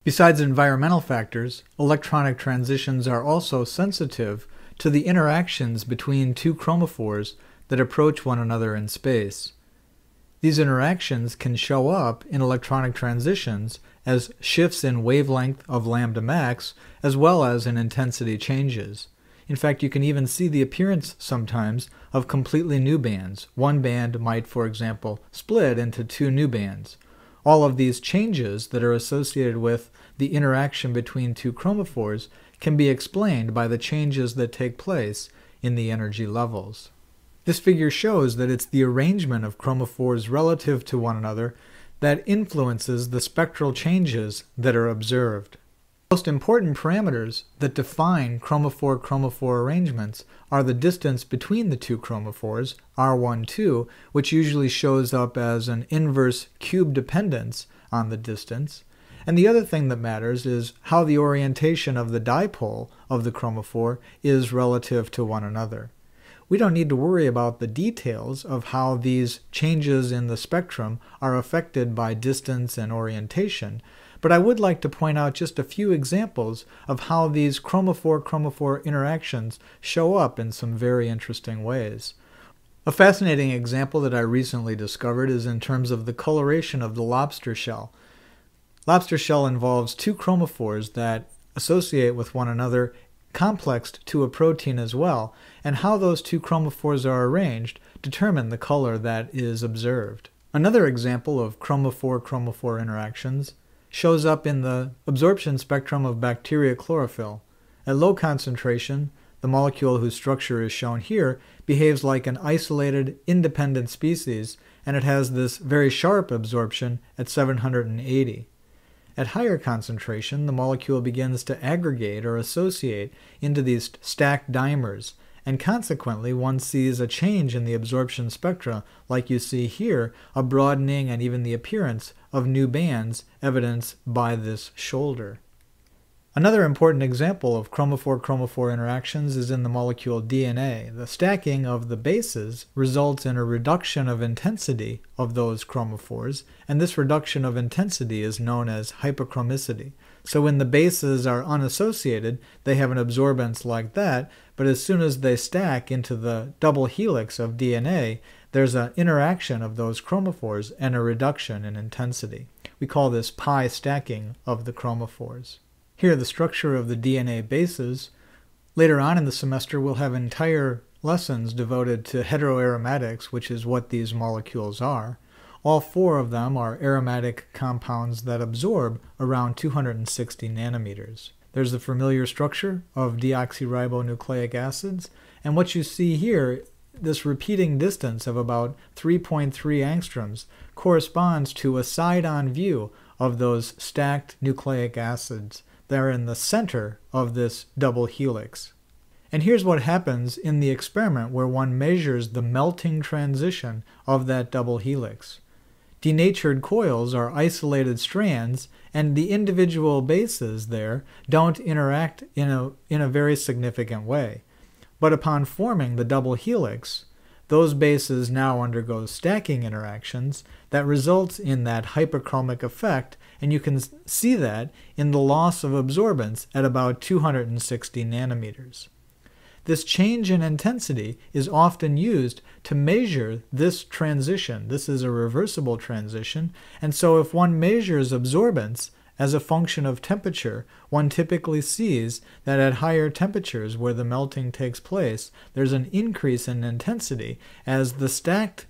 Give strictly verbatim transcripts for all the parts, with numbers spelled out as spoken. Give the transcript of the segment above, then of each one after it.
Besides environmental factors, electronic transitions are also sensitive to the interactions between two chromophores that approach one another in space. These interactions can show up in electronic transitions as shifts in wavelength of lambda max, as well as in intensity changes. In fact, you can even see the appearance sometimes of completely new bands. One band might, for example, split into two new bands. All of these changes that are associated with the interaction between two chromophores can be explained by the changes that take place in the energy levels. This figure shows that it's the arrangement of chromophores relative to one another that influences the spectral changes that are observed. The most important parameters that define chromophore-chromophore arrangements are the distance between the two chromophores, R one two, which usually shows up as an inverse cube dependence on the distance, and the other thing that matters is how the orientation of the dipole of the chromophore is relative to one another. We don't need to worry about the details of how these changes in the spectrum are affected by distance and orientation, but I would like to point out just a few examples of how these chromophore-chromophore interactions show up in some very interesting ways. A fascinating example that I recently discovered is in terms of the coloration of the lobster shell. Lobster shell involves two chromophores that associate with one another, complexed to a protein as well, and how those two chromophores are arranged determine the color that is observed. Another example of chromophore-chromophore interactions shows up in the absorption spectrum of bacteria chlorophyll. At low concentration, the molecule whose structure is shown here behaves like an isolated, independent species, and it has this very sharp absorption at seven hundred eighty. At higher concentration, the molecule begins to aggregate or associate into these stacked dimers, and consequently one sees a change in the absorption spectra, like you see here, a broadening and even the appearance of new bands evidenced by this shoulder. Another important example of chromophore-chromophore interactions is in the molecule D N A. The stacking of the bases results in a reduction of intensity of those chromophores, and this reduction of intensity is known as hyperchromicity. So when the bases are unassociated, they have an absorbance like that, but as soon as they stack into the double helix of D N A, there's an interaction of those chromophores and a reduction in intensity. We call this pi stacking of the chromophores. Here, the structure of the D N A bases. Later on in the semester, we'll have entire lessons devoted to heteroaromatics, which is what these molecules are. All four of them are aromatic compounds that absorb around two hundred sixty nanometers. There's the familiar structure of deoxyribonucleic acids, and what you see here, this repeating distance of about three point three angstroms, corresponds to a side-on view of those stacked nucleic acids. They're in the center of this double helix. And here's what happens in the experiment where one measures the melting transition of that double helix. Denatured coils are isolated strands, and the individual bases there don't interact in a, in a very significant way. But upon forming the double helix, those bases now undergo stacking interactions that results in that hyperchromic effect, and you can see that in the loss of absorbance at about two hundred sixty nanometers. This change in intensity is often used to measure this transition. This is a reversible transition, and so if one measures absorbance as a function of temperature, one typically sees that at higher temperatures where the melting takes place, there's an increase in intensity as the stacked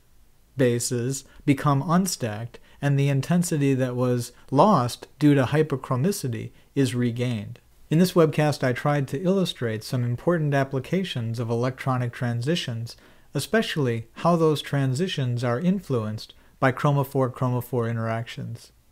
bases become unstacked and the intensity that was lost due to hyperchromicity is regained. In this webcast, I tried to illustrate some important applications of electronic transitions, especially how those transitions are influenced by chromophore-chromophore interactions.